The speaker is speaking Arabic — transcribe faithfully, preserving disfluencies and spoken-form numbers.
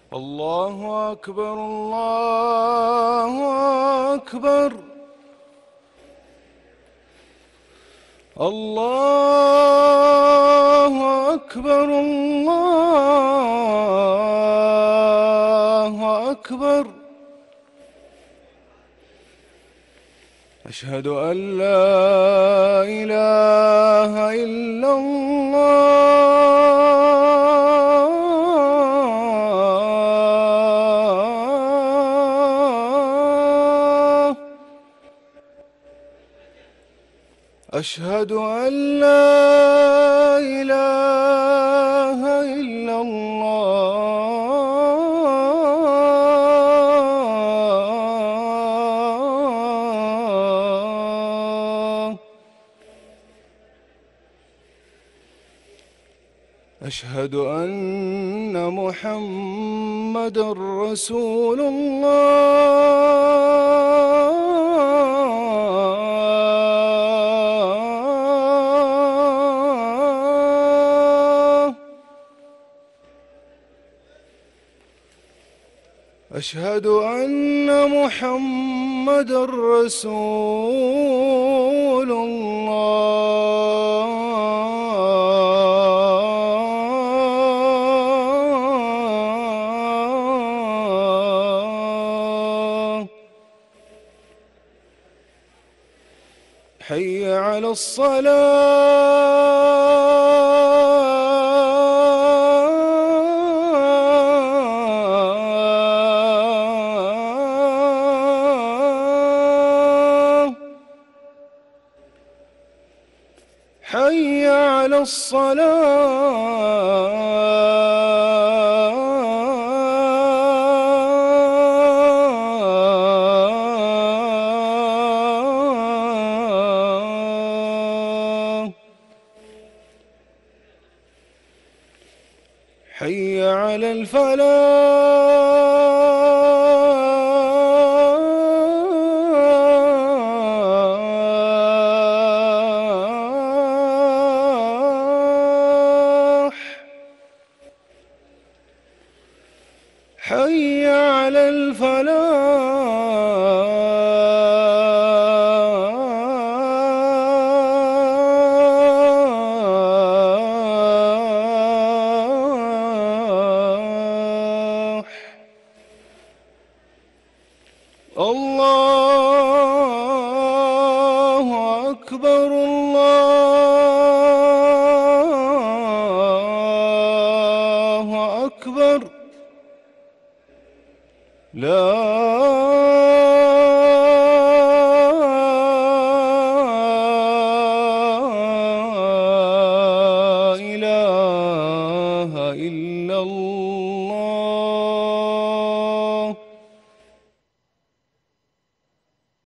الله أكبر الله أكبر الله أكبر الله أكبر. أشهد أن لا إله إلا الله. أشهد أن لا إله إلا الله. أشهد أن محمدًا رسول الله. أشهد أن محمدًا رسول الله. حي على الصلاة. حي على الصلاة. حي على الفلاح. حي على الفلاح. الله أكبر الله أكبر. لا إله إلا الله.